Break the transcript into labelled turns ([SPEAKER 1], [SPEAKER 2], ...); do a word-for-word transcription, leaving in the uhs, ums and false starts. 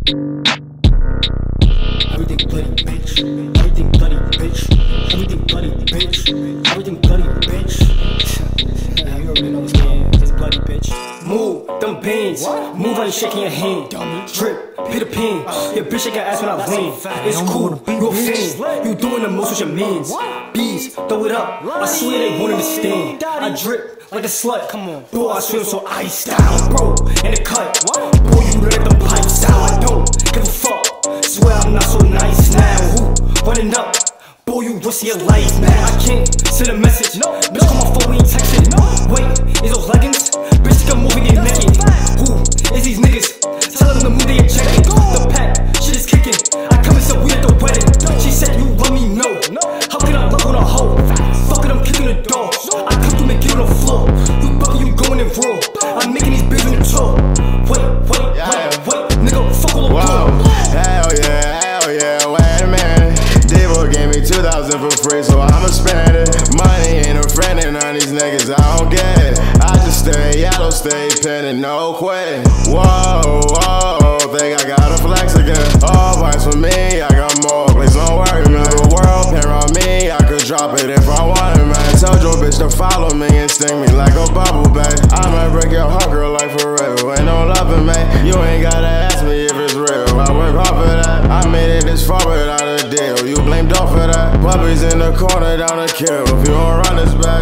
[SPEAKER 1] Everything bloody, bitch. Everything bloody, bitch. Everything bloody, bitch. Everything bloody, bitch. Yeah, you already know what's going on. It's bloody, bitch. Move them beans. Move on, shaking your hand. Drip, Peter Pan. Your bitch shake her ass when I win. It's cool, you a fan. You doing the most with your mans. Bees, throw it up. I swear they won't understand. I drip like a slut. Come on, bro, I swim so iced out, bro. In the cut, boy, you let the pipes out. I don't give a fuck. Swear I'm not so nice now. Who running up? Boy, you risk your life, man. I can't send a message. No, bitch, call my phone, we ain't texting. No, wait, is those leggings? Bitch, take a movie, get naked. Who is these niggas? Tell them to move, they checking. The pack, shit is kicking. I come and said we at the wedding. She said you love me, no. How can I love on a hoe? Fuck it, I'm kicking the door. I come through and get on the floor. You bucking, you going in raw. I'm making these bitches on the tour. Wait, wait, wait, wait, nigga, fuck all the
[SPEAKER 2] Whoa, hell yeah, hell yeah, wait a minute. Devy gave me two thousand for free, so I'ma spend it. Money ain't a friend, and none of these niggas I don't get it. I just stay yellow, stay penning, no quitting. Whoa, whoa, think I gotta flex again. All vibes for me, I got more, please don't worry, man. The world pair on me, I could drop it if I wanted, man. Told your bitch to follow me and sting me like a bubble, babe. I'ma break your heart, girl, like for real. Ain't no loving, man. You ain't gotta ask me if it's real. I work hard for that. I made it this far without a deal. You blamed off for that. Puppies in the corner down the kill. If you don't run this back.